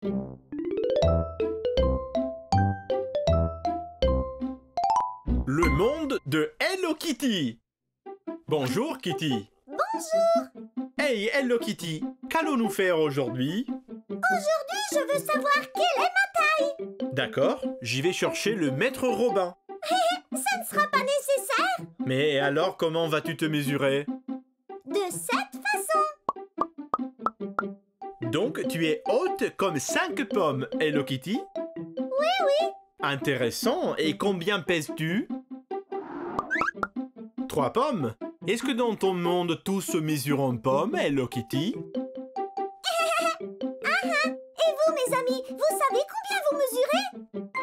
Le monde de Hello Kitty. Bonjour Kitty. Bonjour. Hey Hello Kitty, qu'allons-nous faire aujourd'hui? Aujourd'hui, je veux savoir quelle est ma taille. D'accord, j'y vais chercher le maître Robin. Ça ne sera pas nécessaire. Mais alors comment vas-tu te mesurer? De cette façon. Donc tu es haute comme 5 pommes, Hello Kitty? Oui. Intéressant, et combien pèses-tu? 3 pommes? Est-ce que dans ton monde tout se mesure en pommes, Hello Kitty? Et vous, mes amis, vous savez combien vous mesurez?